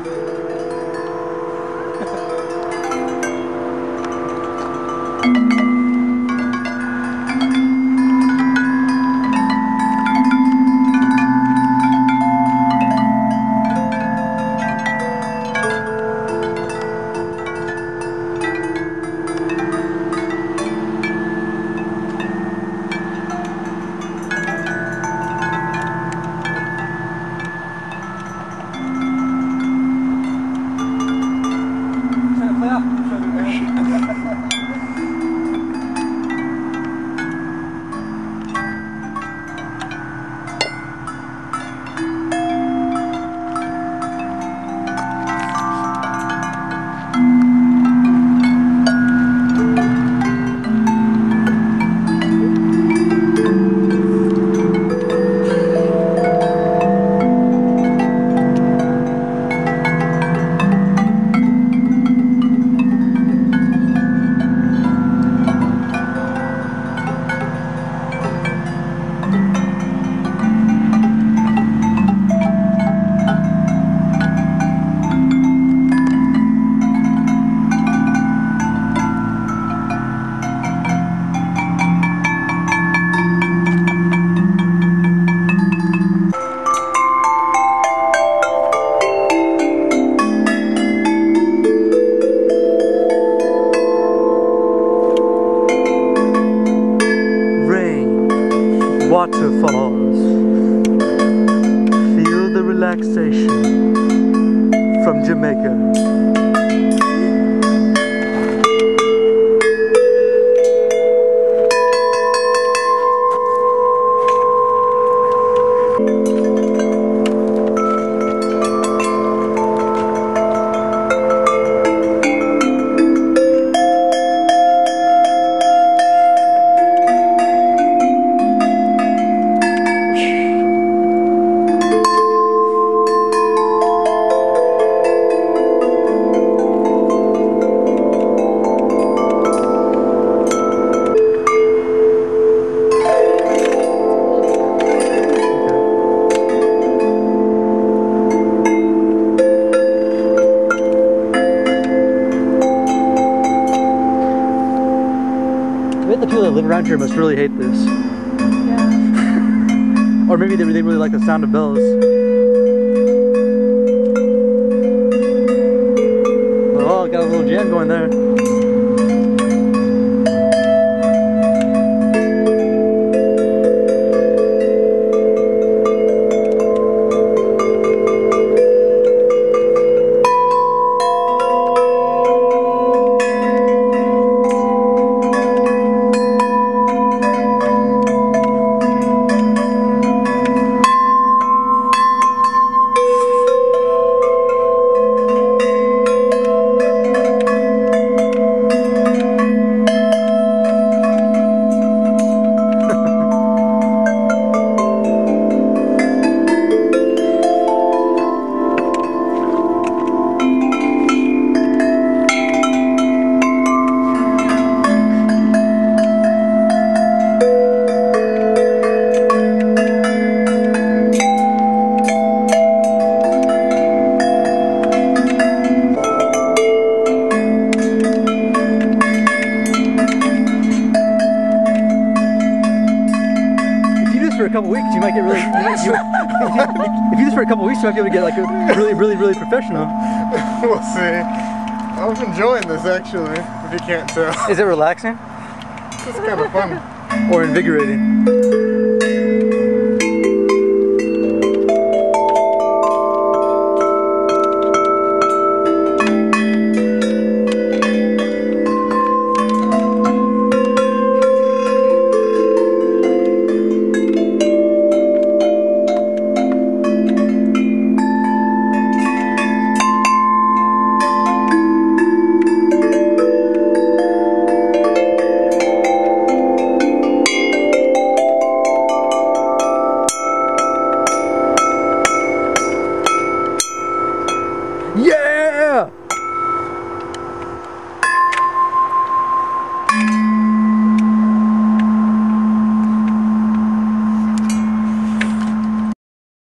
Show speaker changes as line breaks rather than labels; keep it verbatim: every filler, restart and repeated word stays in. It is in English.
Waterfalls. Feel the relaxation from Jamaica. The people that live around here must really hate this.
Yeah.
Or maybe they, they really like the sound of bells. Oh, got a little jam going there. For a couple weeks, you might get really. You might, you, if you do this for a couple weeks, you might be able to get like a really, really, really professional.
We'll see. I'm enjoying this actually. If you can't tell,
is it relaxing?
It's kind of fun
or invigorating?